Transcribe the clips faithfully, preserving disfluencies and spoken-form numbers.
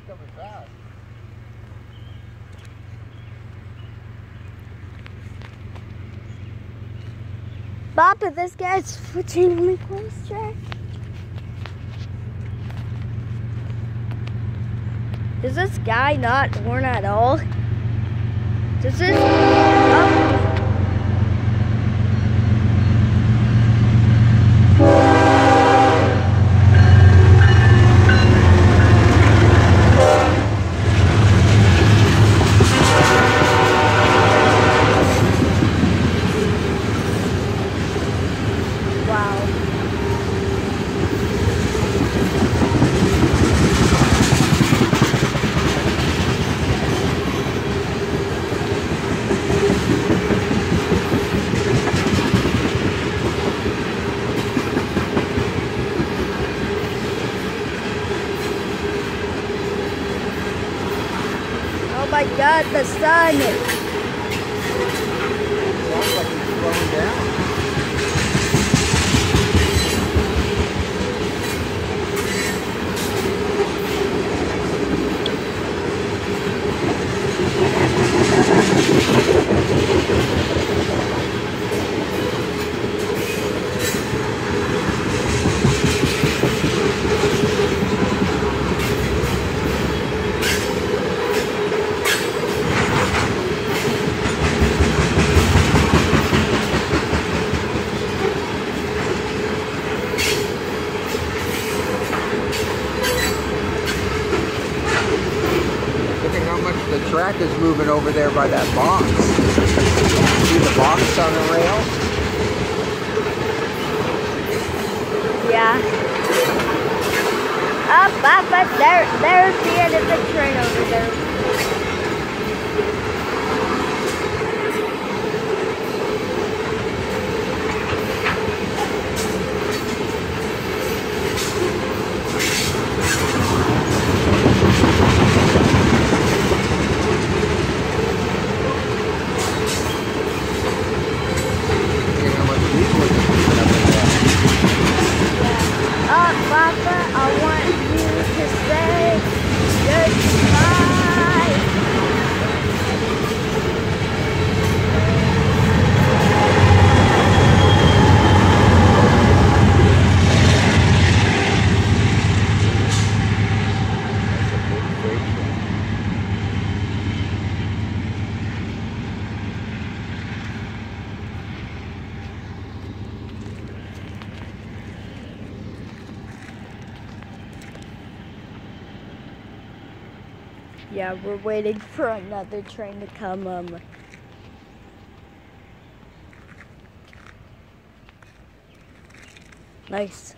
coming fast. Papa, this guy's switching on the close track. Does this guy not horn at all? Does this... Oh. Oh my God, the sun! Sounds like it's slowing down. The track is moving over there by that box. See the box on the rail? Yeah. Up, up, up. There, there's the end of the train over there. Papa, I want you to say goodbye. Yeah, we're waiting for another train to come. Um, nice.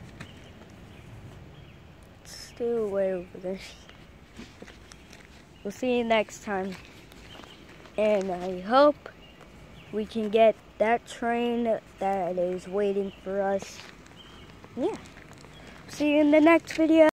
Stay way over there. We'll see you next time. And I hope we can get that train that is waiting for us. Yeah. See you in the next video.